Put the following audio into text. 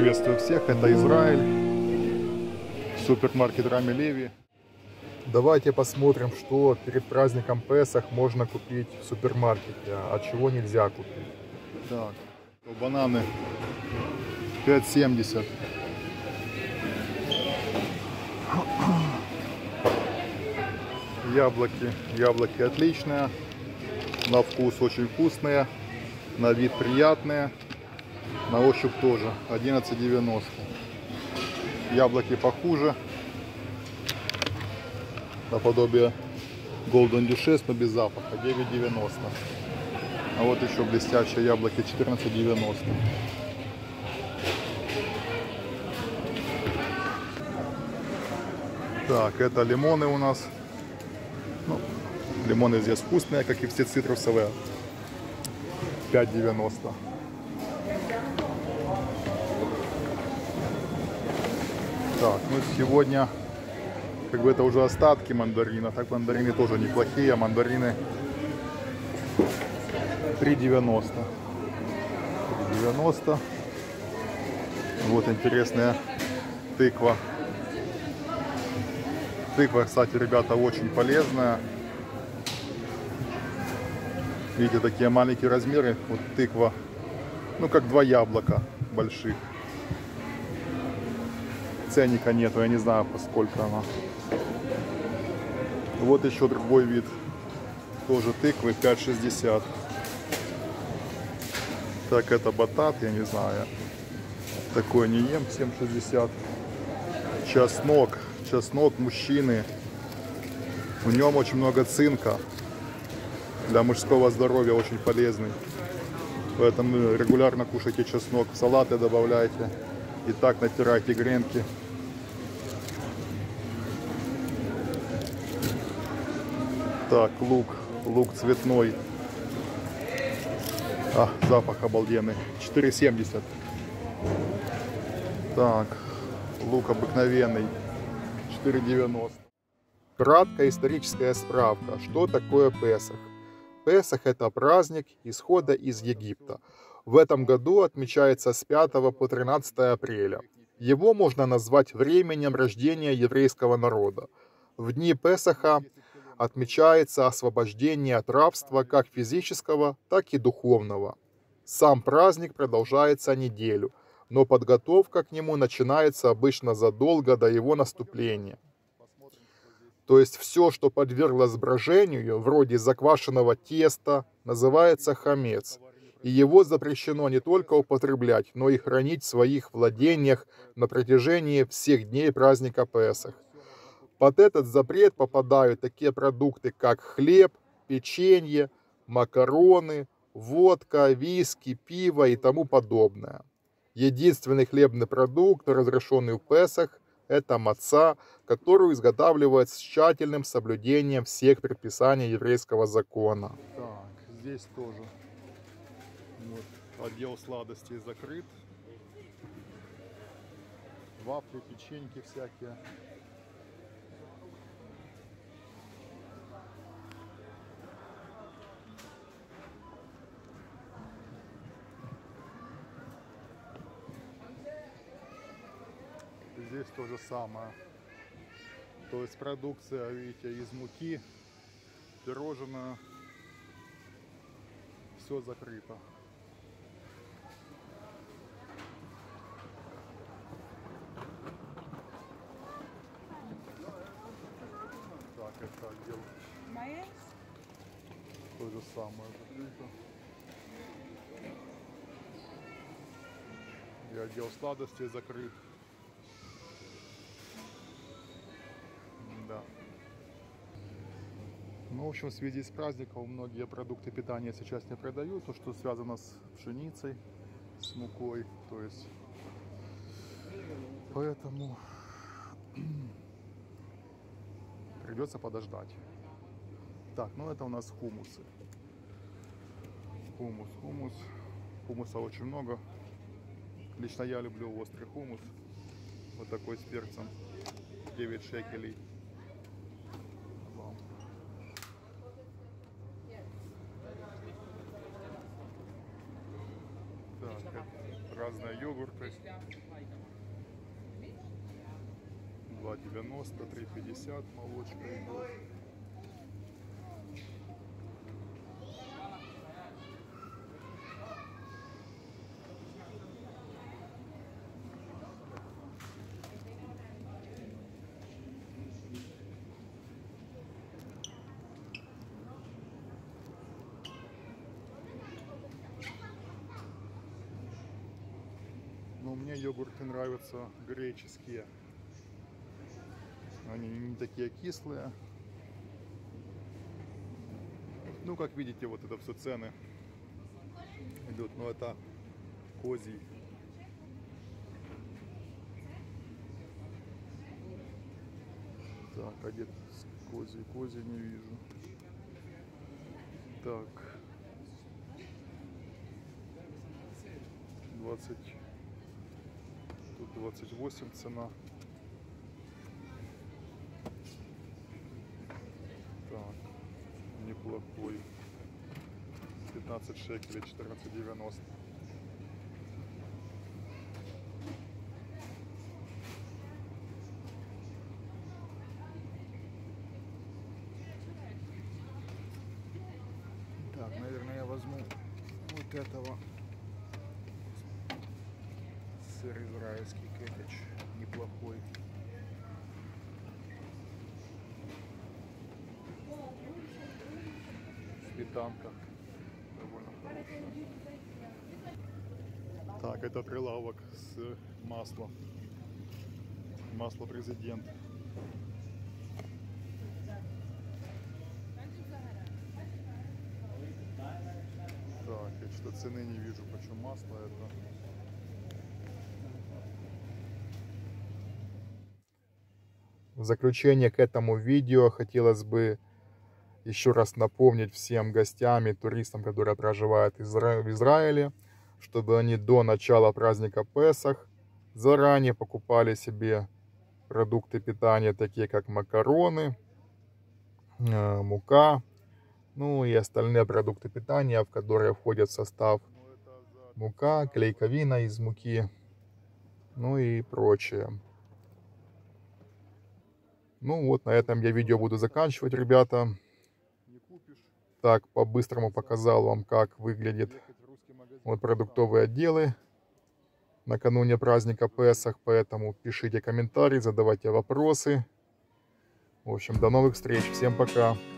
Приветствую всех, это Израиль, супермаркет Рами Леви. Давайте посмотрим, что перед праздником Песах можно купить в супермаркете, а чего нельзя купить. Так, бананы 5,70. Яблоки отличные, на вкус очень вкусные, на вид приятные, на ощупь тоже 11,90. Яблоки похуже, наподобие Golden Duchess, но без запаха, 9,90. А вот еще блестящие яблоки 14,90. Так, это лимоны у нас. Ну, лимоны здесь вкусные, как и все цитрусовые. 5,90. Так, ну сегодня как бы это уже остатки мандарина. Так, мандарины тоже неплохие, а мандарины 3,90. 3,90. Вот интересная тыква. Тыква, кстати, ребята, очень полезная. Видите, такие маленькие размеры. Вот тыква, ну как 2 яблока больших. Ценника нету, я не знаю, поскольку она. Вот еще другой вид. Тоже тыквы, 5,60. Так, это батат, я не знаю. Такой не ем, 7,60. Чеснок. Чеснок мужчины. В нем очень много цинка. Для мужского здоровья очень полезный. Поэтому регулярно кушайте чеснок. В салаты добавляйте. И так натирайте гренки. Так, лук цветной. А, запах обалденный. 4,70. Так, лук обыкновенный. 4,90. Краткая историческая справка. Что такое Песах? Песах – это праздник исхода из Египта. В этом году отмечается с 5 по 13 апреля. Его можно назвать временем рождения еврейского народа. В дни Песаха отмечается освобождение от рабства как физического, так и духовного. Сам праздник продолжается неделю, но подготовка к нему начинается обычно задолго до его наступления. То есть все, что подверглось брожению, вроде заквашенного теста, называется хамец. И его запрещено не только употреблять, но и хранить в своих владениях на протяжении всех дней праздника Песах. Под этот запрет попадают такие продукты, как хлеб, печенье, макароны, водка, виски, пиво и тому подобное. Единственный хлебный продукт, разрешенный в Песах, это маца, которую изготавливают с тщательным соблюдением всех предписаний еврейского закона. Так, здесь тоже вот, отдел сладостей закрыт. Вафли, печеньки всякие. Здесь то же самое. То есть продукция, видите, из муки, пирожное, все закрыто. Так, это отдел. То же самое закрыто. И отдел сладостей закрыт. Да. Ну, в общем, в связи с праздником многие продукты питания сейчас не продают, то, что связано с пшеницей, с мукой, то есть, поэтому придется подождать. Так, ну это у нас хумусы. Хумуса очень много. Лично я люблю острый хумус, вот такой с перцем, 9 шекелей. Так, разные йогурты. 2,90, 3,50 молочка идет. Но мне йогурты нравятся греческие. Они не такие кислые. Ну, как видите, вот это все цены идут. Но это козий. Так, а где козий? Козий не вижу. Так. 20. Тут 28 цена. Так, неплохой. 15 шекелей, 14,90. Так, наверное, я возьму вот этого. Сыр израильский, кетч, неплохой. Сметанка довольно хорошая. Так, это прилавок с маслом. Масло президент. Так, я что-то цены не вижу, почему масло это. В заключение к этому видео хотелось бы еще раз напомнить всем гостям и туристам, которые проживают в Израиле, чтобы они до начала праздника Песах заранее покупали себе продукты питания, такие как макароны, мука, ну и остальные продукты питания, в которые входят в состав мука, клейковина из муки, ну и прочее. Ну вот, на этом я видео буду заканчивать, ребята. Так, по-быстрому показал вам, как выглядят вот продуктовые отделы накануне праздника Песах. Поэтому пишите комментарии, задавайте вопросы. В общем, до новых встреч. Всем пока.